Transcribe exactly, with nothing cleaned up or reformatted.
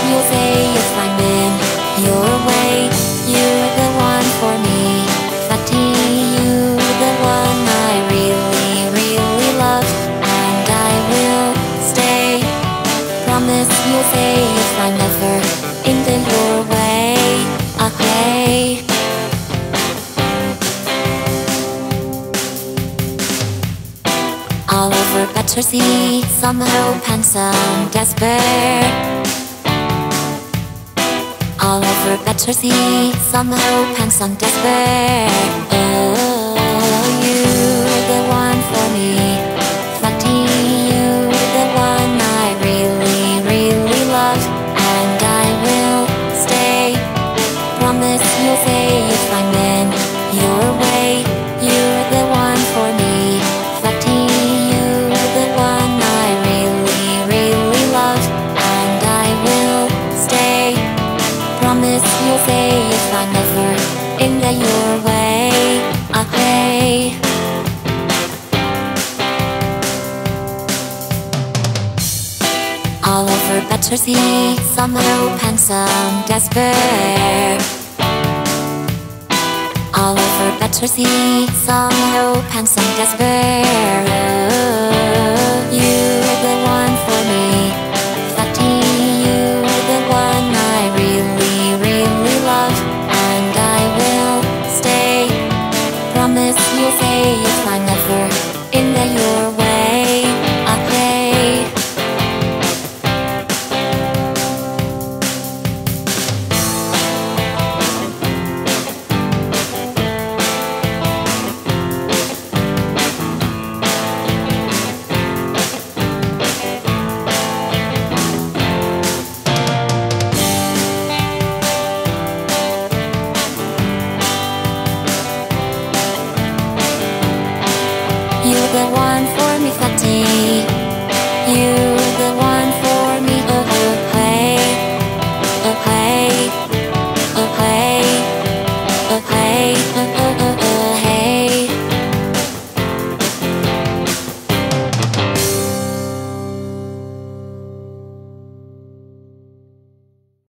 you'll say if I'm in your way. You're the one for me, Fatty, you the one I really, really love, and I will stay. Promise you'll say if I'm ever in the your way. Okay. All over Battersea, some hope and some despair. All over Battersea, some hope and some despair. Oh, you the one for me, Fatty, you the one I really, really love, and I will stay. Promise you'll say if I'm in your way. You're the one for me, Fatty, you the one I really, really love, and I will stay. Promise you'll say if I'm ever in the your way. Okay. All over Battersea, some hope and some despair. All over Battersea, some hope and some despair. Oh, you